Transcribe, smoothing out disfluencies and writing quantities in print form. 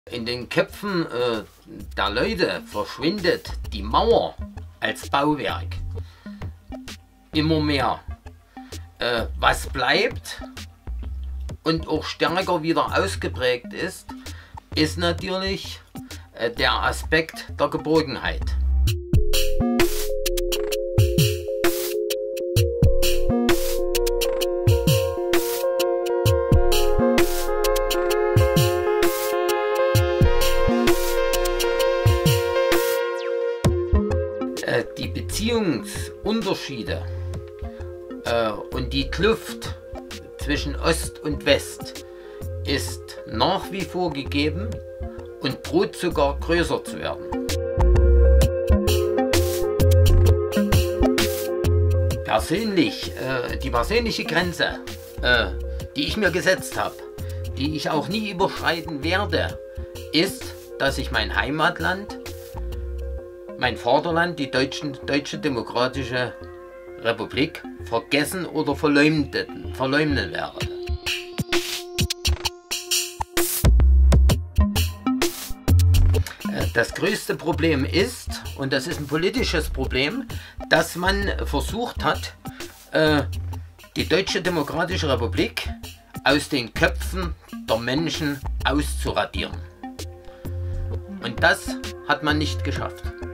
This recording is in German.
In den Köpfen der Leute verschwindet die Mauer als Bauwerk immer mehr. Was bleibt und auch stärker wieder ausgeprägt ist natürlich der Aspekt der Geborgenheit. Die Beziehungsunterschiede und die Kluft zwischen Ost und West ist nach wie vor gegeben und droht sogar größer zu werden. Die persönliche Grenze, die ich mir gesetzt habe, die ich auch nie überschreiten werde, ist, dass ich mein Heimatland, mein Vaterland, die Deutsche Demokratische Republik, vergessen oder verleumden werde. Das größte Problem ist, und das ist ein politisches Problem, dass man versucht hat, die Deutsche Demokratische Republik aus den Köpfen der Menschen auszuradieren. Und das hat man nicht geschafft.